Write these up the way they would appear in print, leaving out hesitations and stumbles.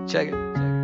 Check it.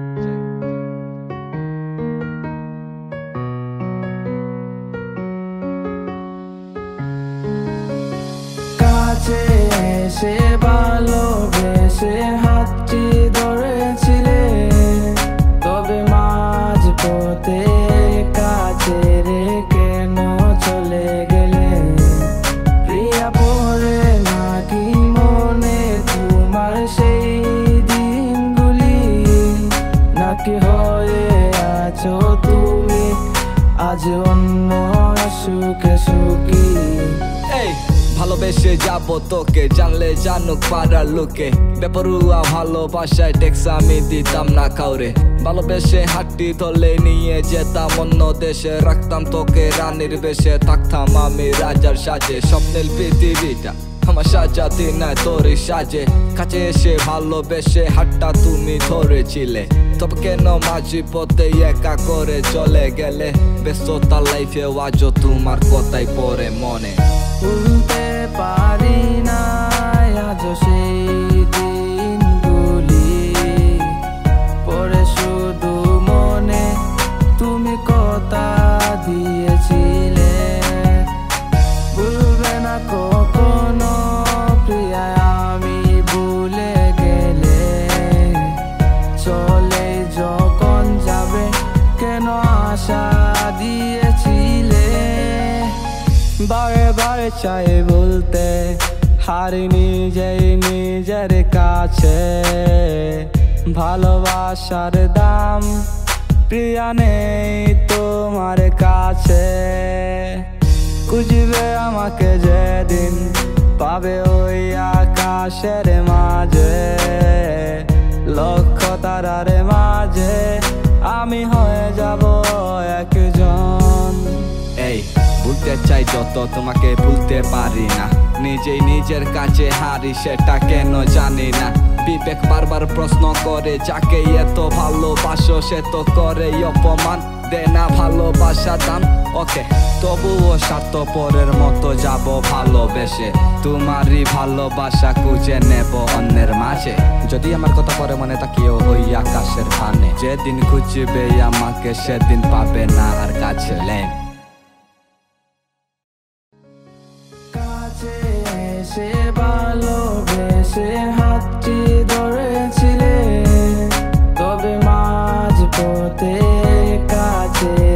কাছে এসে ভালোবেসে হাতটি ধরেছিলে, তবে মাঝ পথে কাছে রে কেন চলে গেলে? প্রিয়া পড়ে নাকি মনে তোমার সেই দিনগুলি, নাকি হয়ে আছো তুমি আজ অন্য সুখে সুখী? ভালোবেসে যাবো তোকে, জানলে জানুক পাড়ার লোকে। বেপরুয়া ভালোবাসায় টেক্স আমি দিতাম না কাউরে। ভালোবেসে হাঁটি ধরলে নিয়ে যেতাম অন্য দেশে, রাখতাম তোকে রানীর বেশে, থাকতাম আমি রাজার সাজে। স্বপ্নের পৃথিবীটা আমার সাজাতে নাই তোরই সাজে, কাছে এসে ভালোবেসে হাতটা তুমি ধরেছিলে, তবে কেন মাঝি পথে একা করে চলে গেলে? ব্যস্ততার লাইফে আজও তোমার কথাই পড়ে মনে। ভুলতে পারি না আজও সেই দিনগুলি, পরে শুধু মনে তুমি কথা দিয়েছিলে, ভুলবে না কখনো প্রিয়া আমি ভুলে গেলে। চলে যখন যাবে কেন আশা দিয়েছিলে? বারে বারে চাই বলতে হারিনি যেই নিজের কাছে, ভালোবাসার দাম প্রিয়া নেই তোমার কাছে। খুঁজবে আমাকে যেদিন পাবে ওই আকাশের মাঝে, লক্ষ তারার মাঝে আমি হয়ে যাব একজন। ভুলতে চাই যত তোমাকে ভুলতে পারি না, নিজেই নিজের কাছে হারি সেটা কেন জানি না। বিবেক বারবার প্রশ্ন করে যাকে এত ভালোবাসো সে তো করে অপমান, দে না ভালোবাসা দাম। ওকে তবুও স্বার্থপরের মতো যাব ভালোবেসে, তোমারই ভালোবাসা খুঁজে নেব অন্যের মাঝে। যদি আমার কথা পরে মনে তাকিও ওই আকাশের পানে, যেদিন খুঁজবে আমাকে সেদিন পাবে না আর কাছে লেন। কাছে এসে ভালোবেসে হাতটি ধরেছিলে, তবে মাঝ পথে কাছে